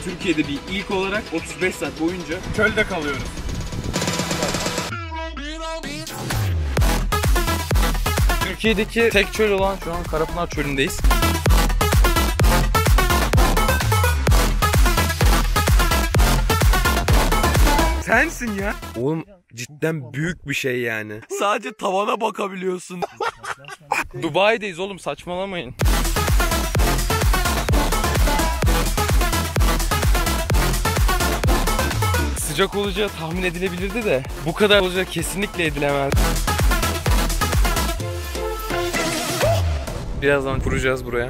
Türkiye'de bir ilk olarak 35 saat boyunca çölde kalıyoruz. Türkiye'deki tek çöl olan şu an Karapınar Çölü'ndeyiz. Sensin ya. Oğlum cidden büyük bir şey yani. Sadece tavana bakabiliyorsun. Dubai'deyiz oğlum, saçmalamayın. Sıcak olacağı tahmin edilebilirdi de bu kadar olacağı kesinlikle edilemez. Birazdan kuracağız buraya.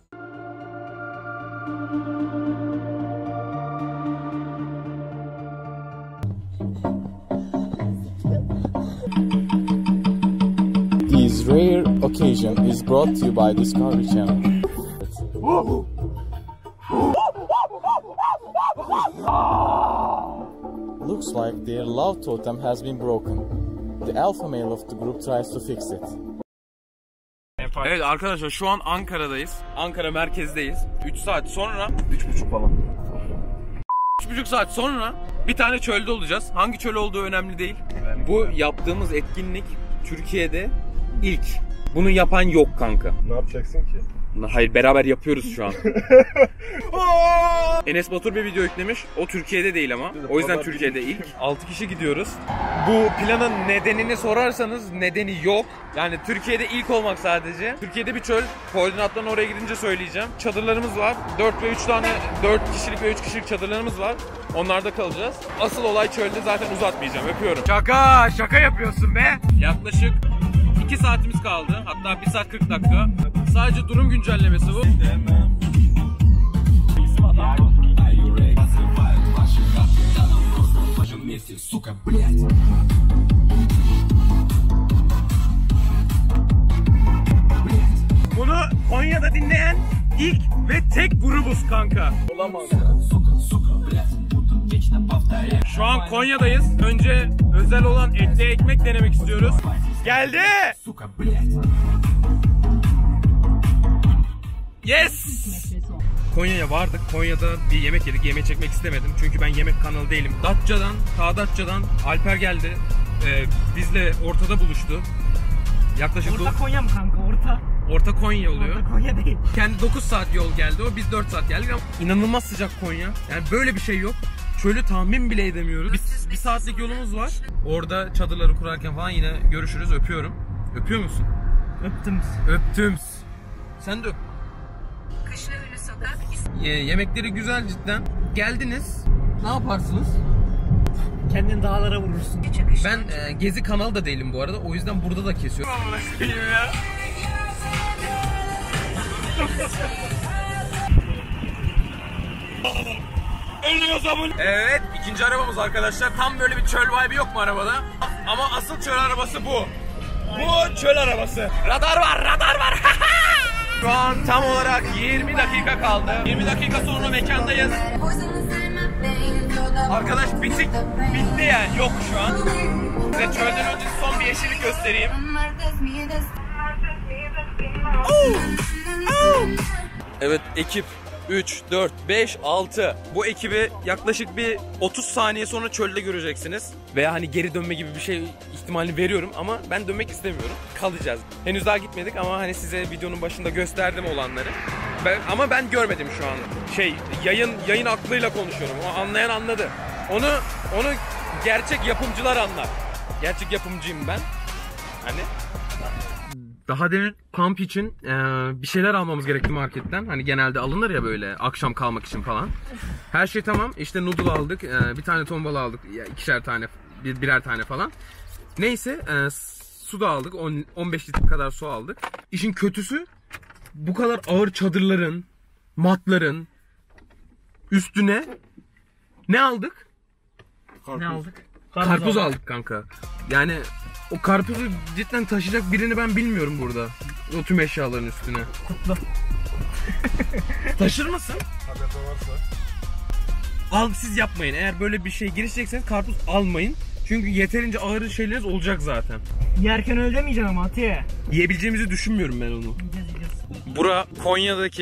This rare occasion is brought to you by Discovery Channel. Looks like their love totem has been broken. The alpha male of the group tries to fix it. Evet arkadaşlar, şu an Ankara'dayız. Ankara merkezdeyiz. 3 saat sonra, 3,5 falan. 3,5 saat sonra bir tane çölde olacağız. Hangi çöl olduğu önemli değil. Bu yaptığımız etkinlik Türkiye'de ilk. Bunu yapan yok kanka. Ne yapacaksın ki? Hayır, beraber yapıyoruz şu an. Enes Batur bir video yüklemiş. O Türkiye'de değil ama. O yüzden Türkiye'de ilk. 6 kişi gidiyoruz. Bu planın nedenini sorarsanız nedeni yok. Yani Türkiye'de ilk olmak sadece. Türkiye'de bir çöl. Koordinatlarını oraya gidince söyleyeceğim. Çadırlarımız var. 4 kişilik ve 3 kişilik çadırlarımız var. Onlarda kalacağız. Asıl olay çölde, zaten uzatmayacağım. Öpüyorum. Şaka yapıyorsun be. Yaklaşık 2 saatimiz kaldı. Hatta 1 saat 40 dakika. Sadece durum güncellemesi bu. Bunu Konya'da dinleyen ilk ve tek grubuz kanka. Olamaz. Şu an Konya'dayız. Önce özel olan etli ekmek denemek istiyoruz. Geldi. Yes! Konya'ya vardık. Konya'da bir yemek yedik. Yemek çekmek istemedim. Çünkü ben yemek kanalı değilim. Datça'dan Alper geldi. Bizle ortada buluştu. Yaklaşık Orta Konya mı kanka? Orta Konya oluyor. Orta Konya değil. Kendi 9 saat yol geldi o. Biz 4 saat geldik ama inanılmaz sıcak Konya. Yani böyle bir şey yok. Çölü tahmin bile edemiyoruz. Bir saatlik yolumuz var. Orada çadırları kurarken falan yine görüşürüz. Öpüyorum. Öpüyor musun? Öptüm. Sen de öp. Kışla Ünlü Sokak. Yemekleri güzel cidden. Geldiniz. Ne yaparsınız? Kendini dağlara vurursun. Ben Gezi kanalı da değilim bu arada. O yüzden burada da kesiyorum. Evet, ikinci arabamız arkadaşlar. Tam böyle bir çöl vibe'i yok mu arabada? Ama asıl çöl arabası bu. Bu çöl arabası. Radar var. Şu an tam olarak 20 dakika kaldı. 20 dakika sonra mekandayız. Arkadaş bitti yani, yok şu an. Size çölden önce son bir yeşillik göstereyim. Evet ekip 3, 4, 5, 6. Bu ekibi yaklaşık bir 30 saniye sonra çölde göreceksiniz. Veya hani geri dönme gibi bir şey ihtimali veriyorum ama ben dönmek istemiyorum. Kalacağız. Henüz daha gitmedik ama hani size videonun başında gösterdim olanları. Ama ben görmedim şu an. Yayın aklıyla konuşuyorum. O anlayan anladı. Onu gerçek yapımcılar anlar. Gerçek yapımcıyım ben. Hani daha demin kamp için bir şeyler almamız gerekti marketten. Hani genelde alınır ya böyle akşam kalmak için falan. Her şey tamam. İşte noodle aldık. Bir tane ton balığı aldık. İkişer tane, birer tane falan. Neyse su da aldık. 15 litre kadar su aldık. İşin kötüsü bu kadar ağır çadırların, matların üstüne ne aldık? Ne aldık? Karpuz aldık kanka. Yani o karpuzu cidden taşıyacak birini ben bilmiyorum burada. O tüm eşyaların üstüne. Kutlu. Taşır mısın? Tabii varsa. Al, siz yapmayın. Eğer böyle bir şey girişecekseniz karpuz almayın. Çünkü yeterince ağır şeyleriniz olacak zaten. Yerken öyle demeyeceksin ama Atiye. Yiyebileceğimizi düşünmüyorum ben onu. Yiyeceğiz. Bura Konya'daki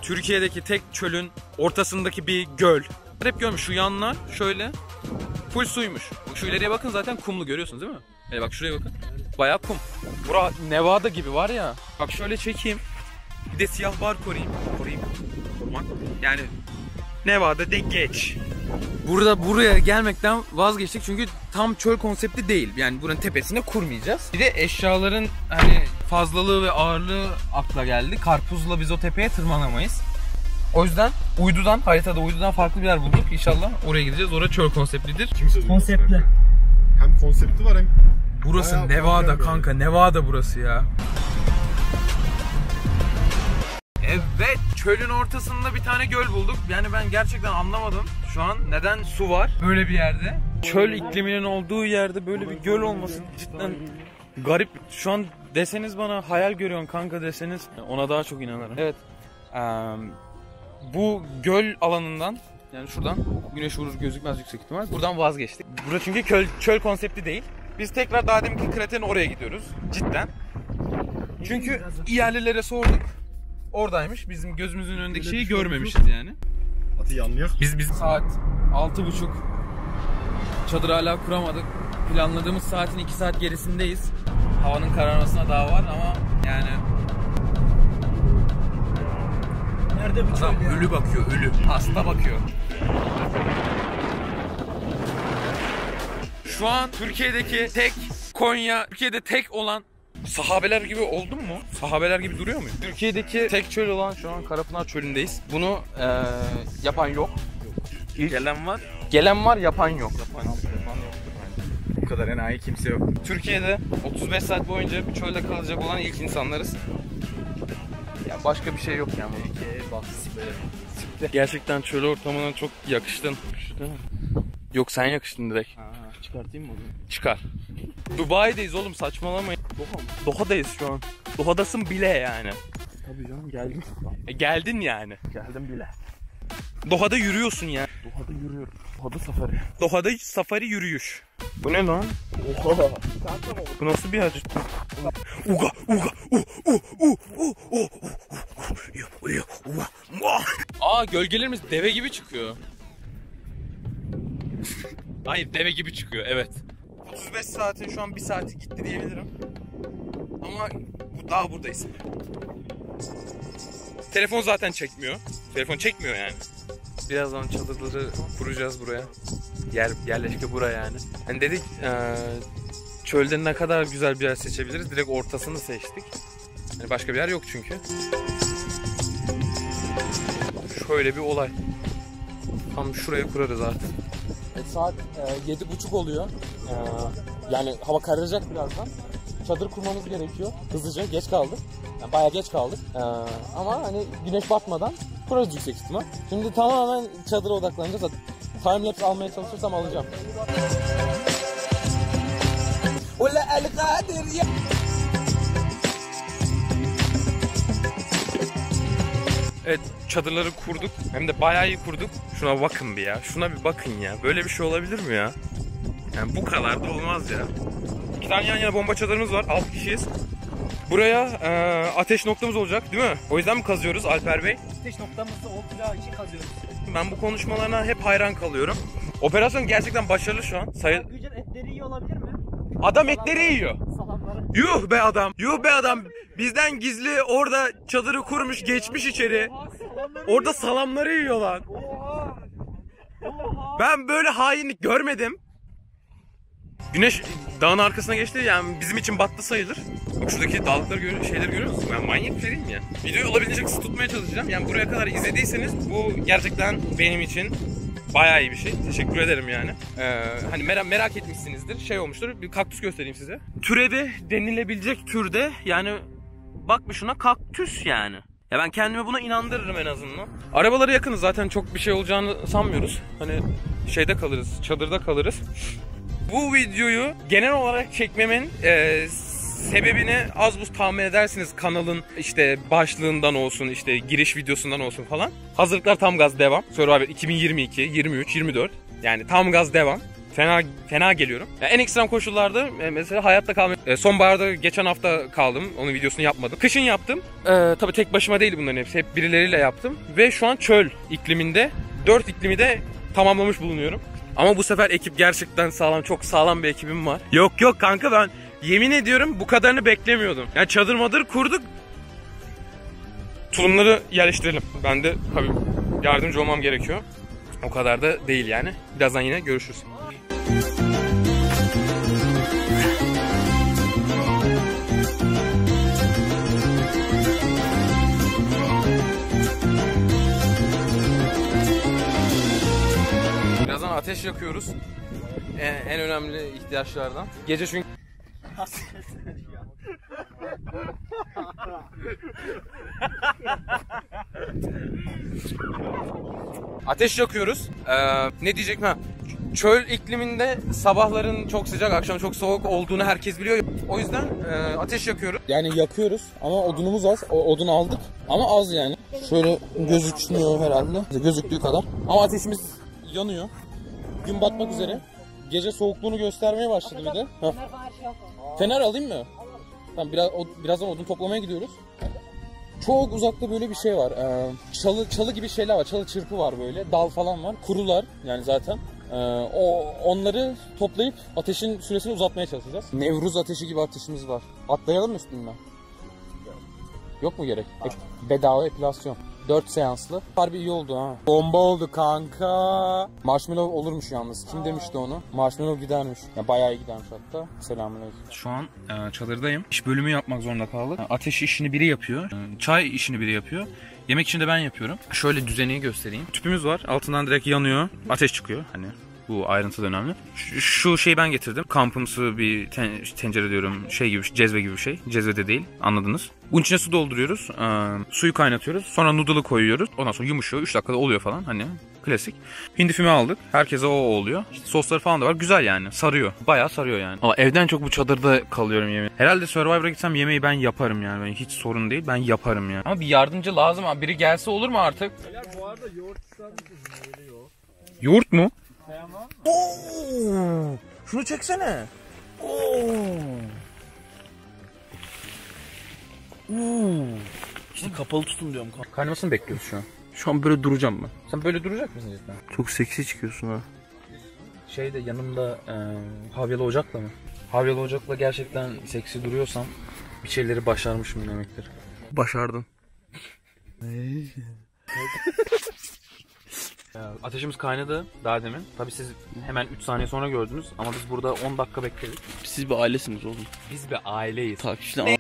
Türkiye'deki tek çölün ortasındaki bir göl. Hep görmüş şu yanlar şöyle full suymuş. Şu ileriye bakın zaten kumlu görüyorsunuz değil mi? Bak şuraya bakın. Bayağı kum. Bura Nevada gibi var ya. Bak şöyle çekeyim. Bir de siyah bar koruyayım. Korumak. Yani Nevada de geç. Buraya gelmekten vazgeçtik çünkü tam çöl konsepti değil. Yani buranın tepesine kurmayacağız. Bir de eşyaların hani fazlalığı ve ağırlığı akla geldi. Karpuzla biz o tepeye tırmanamayız. O yüzden haritada uydudan farklı bir yer bulduk. İnşallah oraya gideceğiz. Orada çöl konseptlidir. Konseptli. Hem konsepti var hem... Burası bayağı Nevada kanka. Nevada burası ya. Evet, çölün ortasında bir tane göl bulduk. Yani ben gerçekten anlamadım şu an neden su var böyle bir yerde. Çöl ikliminin olduğu yerde böyle bir göl olması cidden garip. Şu an deseniz bana hayal görüyorsun kanka deseniz ona daha çok inanırım. Evet. Bu göl alanından yani şuradan güneş vurur gözükmez yüksek ihtimal. Buradan vazgeçtik. Burası çünkü çöl konsepti değil. Biz tekrar daha deminki kraterin oraya gidiyoruz cidden. Çünkü yerlilere sorduk. Oradaymış. Bizim gözümüzün önündeki şeyi görmemişiz yani. Hadi yanlıyor. Biz saat 6:30. Çadır hala kuramadık. Planladığımız saatin 2 saat gerisindeyiz. Havanın kararmasına daha var ama yani Nerede bu adam çöl ya? ölü bakıyor, ölü. Hasta bakıyor. Şu an Türkiye'de tek olan sahabeler gibi oldun mu? Sahabeler gibi duruyor muyum? Türkiye'deki tek çöl olan şu an Karapınar Çölü'ndeyiz. Bunu yapan yok. Gelen var. Gelen var, yapan yok. Yapan yok. Bu kadar enayi kimse yok. Türkiye'de 35 saat boyunca bir çölde kalacak olan ilk insanlarız. Ya başka bir şey yok yani. Gerçekten çöl ortamına çok yakıştın. Yok sen yakıştın direkt. Çıkartayım mı onu? Çıkar. Dubai'deyiz oğlum saçmalamayın. Doha mı? Doha'dayız şu an. Doha'dasın bile yani. Tabii canım geldim. Geldin yani. Geldim bile. Doha'da yürüyorsun ya. Doha'da yürüyorum. Doha'da safari. Doha'da safari yürüyüş. Bu ne lan? Oha. Bu nasıl bir hareket? Uga Aa gölgelerimiz deve gibi çıkıyor. Hayır deve gibi çıkıyor evet. 35 saatin şu an 1 saati gitti diyebilirim. Ama daha buradayız. Telefon zaten çekmiyor. Telefon çekmiyor yani. Birazdan çadırları kuracağız buraya. Yerleşke buraya yani. Hani dedik çölde ne kadar güzel bir yer seçebiliriz. Direkt ortasını seçtik. Yani başka bir yer yok çünkü. Şöyle bir olay. Tam şuraya kurarız artık. Saat 7:30 oluyor. Yani hava kararacak birazdan. Çadır kurmamız gerekiyor. Hızlıca geç kaldık. Yani bayağı geç kaldık. Ama hani güneş batmadan kurarız yüksek ihtimal. Şimdi tamamen çadıra odaklanacağız. Timelapse almaya çalışırsam alacağım. Evet çadırları kurduk. Hem de bayağı iyi kurduk. Şuna bakın bir ya. Şuna bir bakın ya. Böyle bir şey olabilir mi ya? Yani bu kadar da olmaz ya. 2 tane yan yana bomba çadırımız var. 6 kişiyiz. Buraya ateş noktamız olacak değil mi? O yüzden mi kazıyoruz Alper Bey? Ateş noktamızda oltacağı için kazıyoruz. Ben bu konuşmalarına hep hayran kalıyorum. Operasyon gerçekten başarılı şu an. Gücün etleri iyi olabilir mi? Adam etleri yiyor. Salamları. Yuh be adam. Yuh be adam. Bizden gizli orada çadırı kurmuş geçmiş içeri. Orada salamları yiyor lan. Ben böyle hainlik görmedim. Güneş dağın arkasına geçti yani bizim için battı sayılır. Bak şuradaki dağlıkları şeyleri görüyor musun? Ben manyak bir şey değilim ya. Videoyu olabildiğince kısa tutmaya çalışacağım. Yani buraya kadar izlediyseniz bu gerçekten benim için bayağı iyi bir şey. Teşekkür ederim yani. Hani merak etmişsinizdir. Şey olmuştur. Bir kaktüs göstereyim size. Türevi denilebilecek türde yani bak bir şuna kaktüs yani. Ya ben kendimi buna inandırırım en azından. Arabalara yakınız zaten çok bir şey olacağını sanmıyoruz. Hani şeyde kalırız, çadırda kalırız. Bu videoyu genel olarak çekmemin sebebini az buz tahmin edersiniz. Kanalın işte başlığından olsun, işte giriş videosundan olsun falan. Hazırlıklar tam gaz devam. Survivor 2022, 23, 24. Yani tam gaz devam. fena geliyorum. Yani en ekstrem koşullarda mesela hayatta kalmak. Sonbaharda geçen hafta kaldım. Onun videosunu yapmadım. Kışın yaptım. Tabii tek başıma değil bunların hepsi. Hep birileriyle yaptım. Ve şu an çöl ikliminde 4 iklimi de tamamlamış bulunuyorum. Ama bu sefer ekip gerçekten sağlam. Çok sağlam bir ekibim var. Yok kanka, ben yemin ediyorum bu kadarını beklemiyordum. Yani çadır madır kurduk. Tulumları yerleştirelim. Ben de tabii yardımcı olmam gerekiyor. O kadar da değil yani. Birazdan yine görüşürüz. Birazdan ateş yakıyoruz. En önemli ihtiyaçlardan. Gece çünkü... Ateş yakıyoruz. Ne diyecek mi? Çöl ikliminde sabahların çok sıcak, akşam çok soğuk olduğunu herkes biliyor. O yüzden ateş yakıyoruz. Yani yakıyoruz ama odunumuz az. O odun aldık ama az yani. Şöyle gözükmüyor herhalde. Gözüktüğü kadar. Ama ateşimiz yanıyor. Gün batmak üzere. Gece soğukluğunu göstermeye başladı bir de. Heh. Fener alayım mı? Tamam, birazdan odun toplamaya gidiyoruz. Çok uzakta böyle bir şey var. Çalı gibi şeyler var. Çalı çırpı var böyle. Dal falan var. Kurular yani zaten. Onları toplayıp ateşin süresini uzatmaya çalışacağız. Nevruz ateşi gibi ateşimiz var. Atlayalım mı üstünden? Yok mu gerek? Bedava epilasyon. 4 seanslı. Harbi iyi oldu ha. Bomba oldu kanka. Marshmallow olurmuş yalnız. Kim demişti onu? Marshmallow gidermiş. Ya bayağı iyi gidermiş hatta. Selamünaleyküm. Şu an çadırdayım. İş bölümü yapmak zorunda kaldık. Ateş işini biri yapıyor. Çay işini biri yapıyor. Yemek işini de ben yapıyorum. Şöyle düzeni göstereyim. Tüpümüz var. Altından direkt yanıyor. Ateş çıkıyor. Hani bu ayrıntı da önemli. Şu şeyi ben getirdim. Kampımsı bir tencere diyorum. Şey gibi, cezve gibi bir şey. Cezve de değil. Anladınız. Bunun içine su dolduruyoruz. Suyu kaynatıyoruz. Sonra noodle'ı koyuyoruz. Ondan sonra yumuşuyor. 3 dakikada oluyor falan. Hani klasik. Hindi füme aldık. Herkese o oluyor. İşte sosları falan da var. Güzel yani. Sarıyor. Bayağı sarıyor yani. Ama evden çok bu çadırda kalıyorum yemeği. Herhalde Survivor'a gitsem yemeği ben yaparım yani. Ben hiç sorun değil. Ben yaparım yani. Ama bir yardımcı lazım abi. Biri gelse olur mu artık? Bu arada yoğurt ister misiniz? Böyle yoğurt. Yoğurt mu? Oo! Şunu çeksene. İşte kapalı tutun diyorum. Kaynamasını bekliyoruz şu an. Şu an böyle duracağım ben. Sen böyle duracak mısın cidden? Çok seksi çıkıyorsun ha. Şeyde yanımda havyalı ocakla mı? Havyalı ocakla gerçekten seksi duruyorsam bir şeyleri başarmışım demektir. Başardın. Ateşimiz kaynadı daha demin. Tabii siz hemen 3 saniye sonra gördünüz ama biz burada 10 dakika bekledik. Siz bir ailesiniz oğlum. Biz bir aileyiz. Takipçiler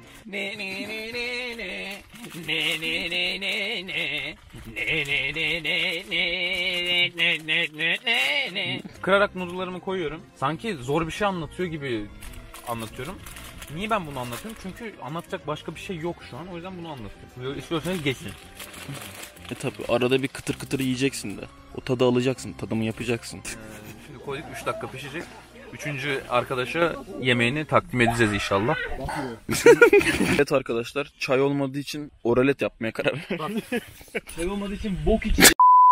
Kırarak noodle'larımı koyuyorum. Sanki zor bir şey anlatıyor gibi anlatıyorum. Niye ben bunu anlatıyorum? Çünkü anlatacak başka bir şey yok şu an. O yüzden bunu anlatıyorum. İstiyorsanız geçin. tabi arada bir kıtır kıtır yiyeceksin de. O tadı alacaksın, tadımı yapacaksın. Şimdi koyduk 3 dakika pişecek. Üçüncü arkadaşa yemeğini takdim edeceğiz inşallah. Evet arkadaşlar, çay olmadığı için oralet yapmaya karar verdim. Çay olmadığı için bok içi.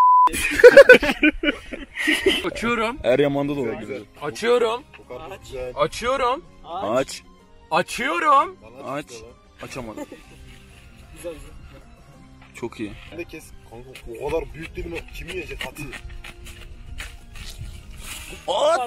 Açıyorum. Eryaman'da da olabilir. Açıyorum. Açıyorum. Aç. Açıyorum. Aç. Açamadım. Çok iyi. Ben de kes. Kanka o kadar büyük dedim, kimi yiyecek atı? At.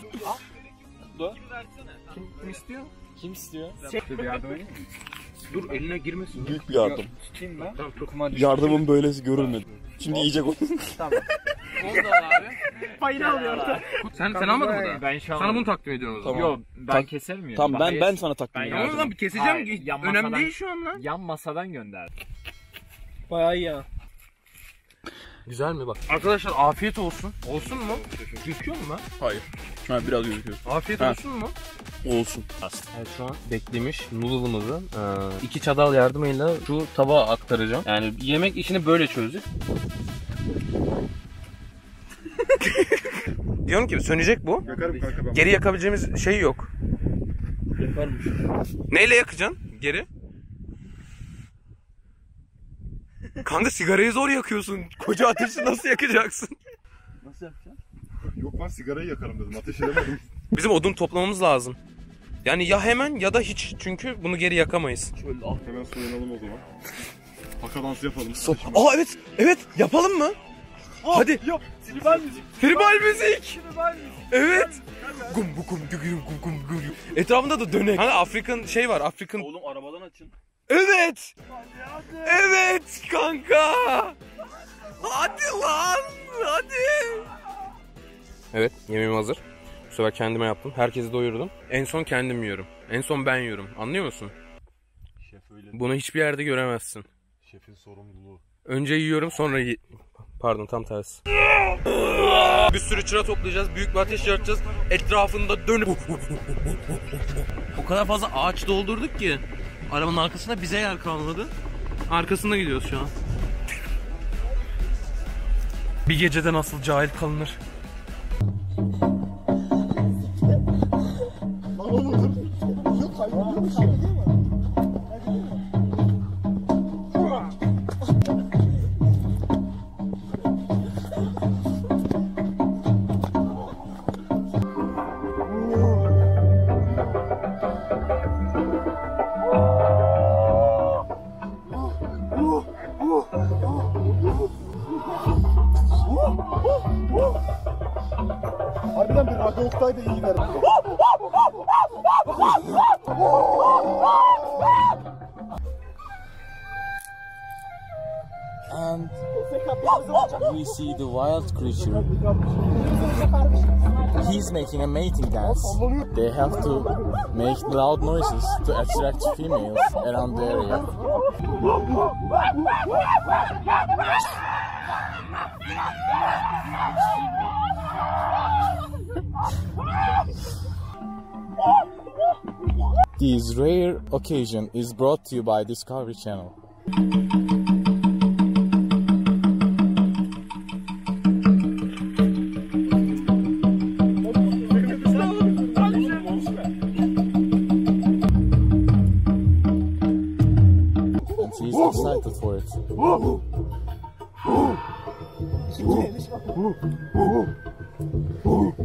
Kim istiyor? Kim istiyor? Bir yardım edeyim mi? Dur eline girmesin. Büyük bir yardım. Tutayım ben. Yardımın böylesi görülmedi. Şimdi yiyecek o. Oldu abi. Payını alıyor orada. Sen almadın mı da? Ben şu an. Sana bunu takdim ediyorum o zaman. Tamam. Yok ben keserim ya. Tamam ben sana takdim Ben ediyorum. Tamam lan bir keseceğim. Hayır, yan Önemli masadan- değil şu an lan. Yan masadan gönder. Bayağı iyi ya. Güzel mi bak? Arkadaşlar afiyet olsun. Olsun mu? Gözüküyor mu lan? Hayır. Ha biraz gözüküyor. Afiyet Ha. olsun mu? Olsun. Evet şu an beklemiş noodle'ımızı 2 çatal yardımıyla şu tabağa aktaracağım. Yani yemek işini böyle çözdük. Diyorum ki sönecek bu. Yakarım kanka ben. Geri yakabileceğimiz şey yok. Yakarmış. Neyle yakacaksın geri? Kanka sigarayı zor yakıyorsun. Koca ateşi nasıl yakacaksın? Nasıl yapacaksın? Yok lan sigarayı yakarım dedim. Ateş edemedim. Bizim odun toplamamız lazım. Yani ya hemen ya da hiç. Çünkü bunu geri yakamayız. Şöyle al. Hemen soyunalım o zaman. Haka dansı yapalım. Aa evet. Evet. Yapalım mı? Hadi. Yok. Tribal müzik. Tribal müzik. Tribal müzik. Evet. Gum bu gum gum gum gum gum. Etrafında da dönek. Hani Afrikan şey var. Afrikan. Oğlum arabadan açın. Evet. Evet kanka. Hadi lan. Hadi. Evet, yemeğim hazır. Bu sefer kendime yaptım. Herkesi doyurdum. En son kendim yiyorum. En son ben yiyorum. Anlıyor musun? Şef öyle. Bunu hiçbir yerde göremezsin. Şefin sorumluluğu. Önce yiyorum, sonra pardon, tam tersi. Bir sürü çıra toplayacağız. Büyük bir ateş yakacağız. Etrafında dönüp o kadar fazla ağaç doldurduk ki arabanın arkasında bize yer kalmadı. Arkasında gidiyoruz şu an. Bir gecede nasıl cahil kalınır? Harbiden bir Radyo Oktay'da iyi gider. And we see the wild creature. He's making a mating dance. They have to make loud noises to attract females around the area. This rare occasion is brought to you by Discovery Channel. And she's excited for it.